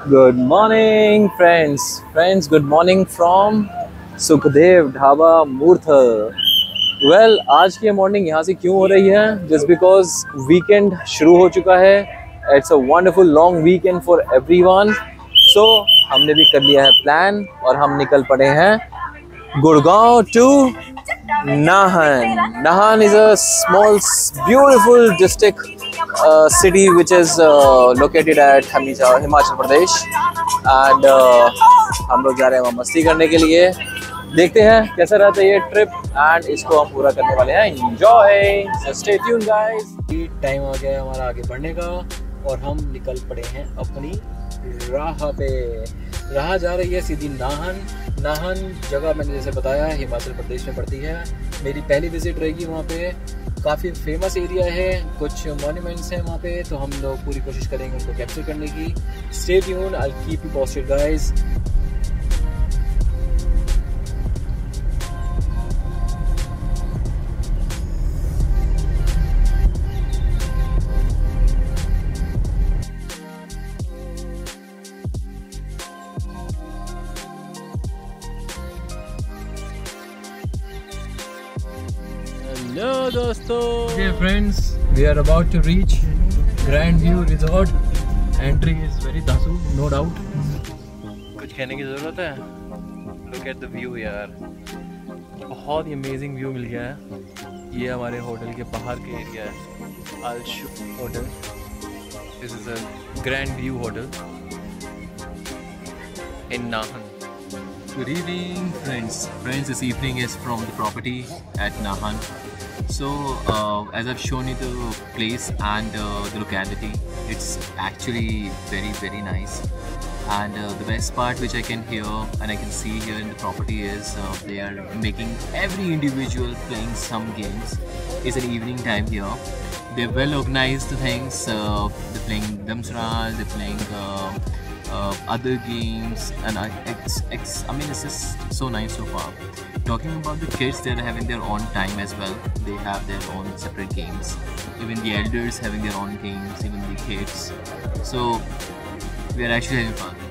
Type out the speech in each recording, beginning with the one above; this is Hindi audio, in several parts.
Good morning, friends. Friends, good morning from Sukhdev dhaba Murthal. Well, आज की मॉर्निंग यहाँ से क्यों हो रही है? Just because वीकेंड शुरू हो चुका है. It's a wonderful long weekend for everyone. So हमने भी कर लिया है प्लान और हम निकल पड़े हैं Gurgaon to Nahan. Nahan is a small, beautiful district city which is located at Himachal Pradesh, and हम लोग जा रहे हैं वहाँ मस्ती करने के लिए. देखते हैं कैसा रहता है ये ट्रिप एंड इसको हम पूरा करने वाले हैं. Enjoy, so stay tuned guys. Time आ गया है हमारा आगे बढ़ने का और हम निकल पड़े हैं अपनी राह पे. राह जा रही है सीधी नाहन. नाहन जगह मैंने जैसे बताया हिमाचल प्रदेश में पड़ती है. मेरी पहली विजिट रहेगी वहाँ पे. काफ़ी फेमस एरिया है, कुछ मॉन्यूमेंट्स हैं वहाँ पे, तो हम लोग पूरी कोशिश करेंगे उनको कैप्चर करने की. Stay tuned, I will keep you posted guys. Hello दोस्तों. Okay friends, we are about to reach grandviewresort. Entry is very dasu, no doubt. कुछ कहने की ज़रूरत है? Look at the view यार. बहुत ही अमेजिंग व्यू मिल गया है. ये हमारे होटल के बाहर के एरिया है. आलशु hotel. This is a grand view hotel in Nahan. Good evening friends. This evening is from the property at Nahan. So as I've shown you the place and the locality, it's actually very nice. And the best part which I can hear and I can see here in the property is they are making every individual playing some games. It's an evening time here. They're well organized things. They're playing Damsraj, they're playing other games, and I mean it's just so nice so far. Talking about the kids, they're having their own time as well. They have their own separate games. Even the elders having their own games, even the kids. So we are actually having fun.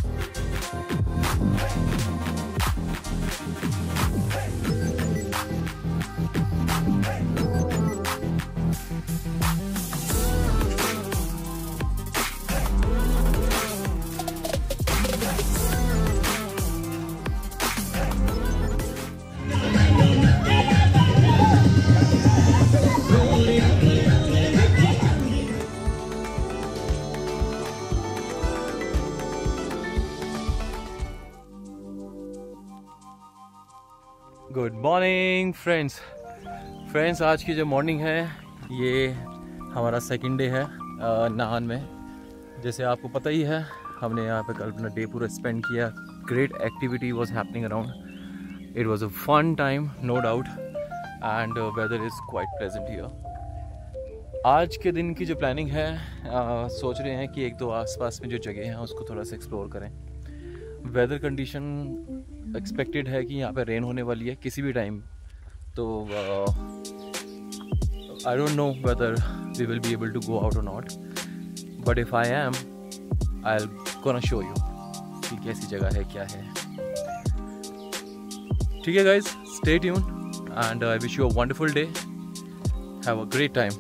Good morning friends. आज की जो मॉर्निंग है ये हमारा सेकंड डे है नाहन में. जैसे आपको पता ही है हमने यहाँ पे कल अपना डे पूरा स्पेंड किया. Great activity was happening around. It was a fun time, no doubt, and weather is quite pleasant here. आज के दिन की जो प्लानिंग है सोच रहे हैं कि एक दो आसपास में जो जगह हैं उसको थोड़ा सा एक्सप्लोर करें. वेदर कंडीशन एक्सपेक्टेड है कि यहाँ पे रेन होने वाली है किसी भी टाइम. तो I don't know whether we will be able to go out और not, but if I am I will gonna show you कि कैसी जगह है क्या है. ठीक है guys, stay tuned and I wish you a wonderful day. Have a great time.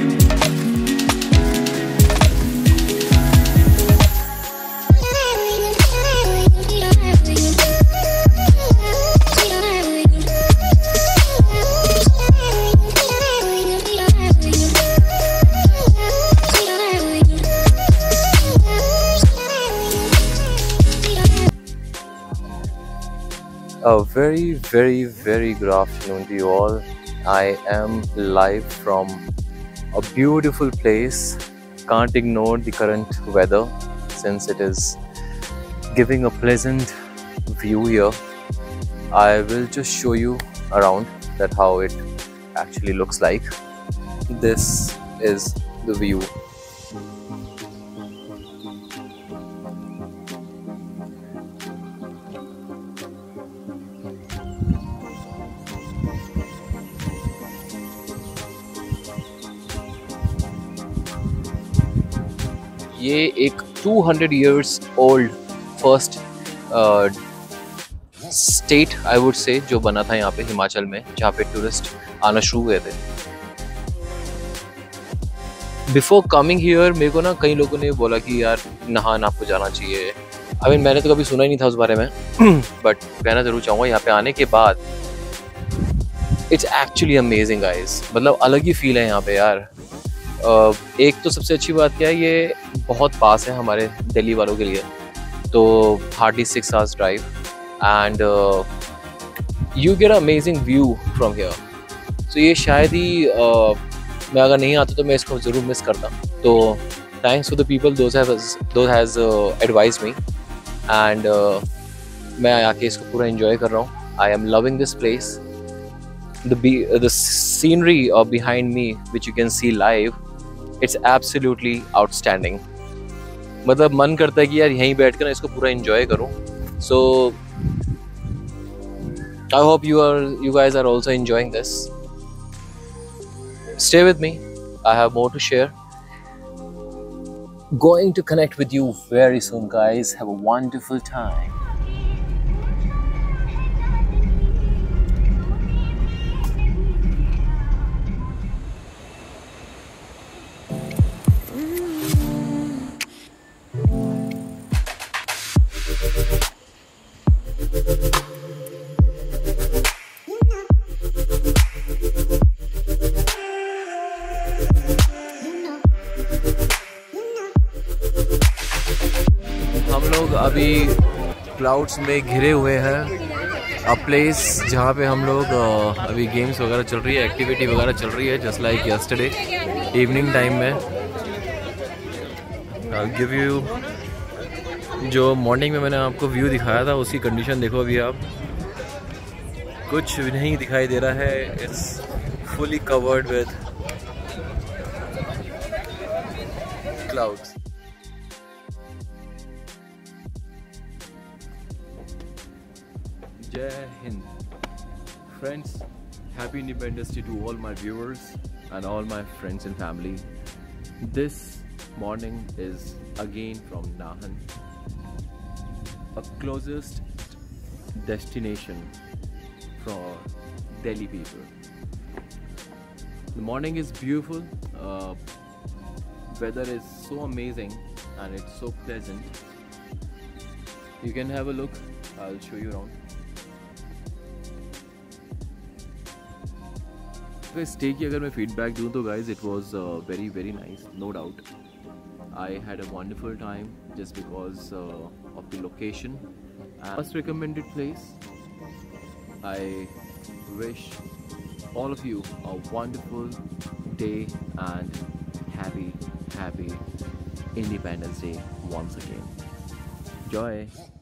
A very good afternoon to you all. I am live from a beautiful place. Can't ignore the current weather since it is giving a pleasant view here. I will just show you around that how it actually looks like. This is the view. ये एक 200 years old first state I would say जो बना था यहाँ पे हिमाचल में, जहाँ पे टूरिस्ट आना शुरू हुए थे। बिफोर कमिंग हियर मेरे को ना कई लोगों ने बोला कि यार नाहन आपको जाना चाहिए। आई मीन मैंने तो कभी सुना ही नहीं था उस बारे में बट कहना ज़रूर चाहूँगा यहाँ पे आने के बाद इट्स एक्चुअली अमेजिंग गाइस। मतलब अलग ही फील है यहाँ पे यार। एक तो सबसे अच्छी बात क्या है, ये बहुत पास है हमारे दिल्ली वालों के लिए, तो hardly 6 hours drive and you get amazing view from here. So ये शायद ही मैं अगर नहीं आता तो मैं इसको ज़रूर मिस करता। तो thanks to the people those has advise me and मैं आके इसको पूरा एंजॉय कर रहा हूँ। I am loving this place. The scenery behind me which you can see live, it's absolutely outstanding. मतलब मन करता है कि यार यहीं बैठ कर ना इसको पूरा एंजॉय करूँ। So I hope you guys are also enjoying this. Stay with me, I have more to share. Going to connect with you very soon guys. Have a wonderful time. हम लोग अभी क्लाउड्स में घिरे हुए हैं। अ प्लेस जहाँ पे हम लोग अभी गेम्स वगैरह चल रही है, एक्टिविटी वगैरह चल रही है, just like yesterday evening time में। आई गिव यू जो मॉर्निंग में मैंने आपको व्यू दिखाया था उसकी कंडीशन देखो अभी आप। कुछ नहीं दिखाई दे रहा है, it's fully covered with clouds. Jai Hind. Friends, happy Independence Day to all my viewers and all my friends and family. This morning is again from Nahan, a closest destination for Delhi people. The morning is beautiful, weather is so amazing and it's so pleasant. You can have a look, I'll show you around. Stay की अगर मैं फीडबैक दूँ तो guys it was very very nice, no doubt. I had a wonderful time just because of the location. First recommended place. I wish all of you a wonderful day and happy Independence Day once again. Joy.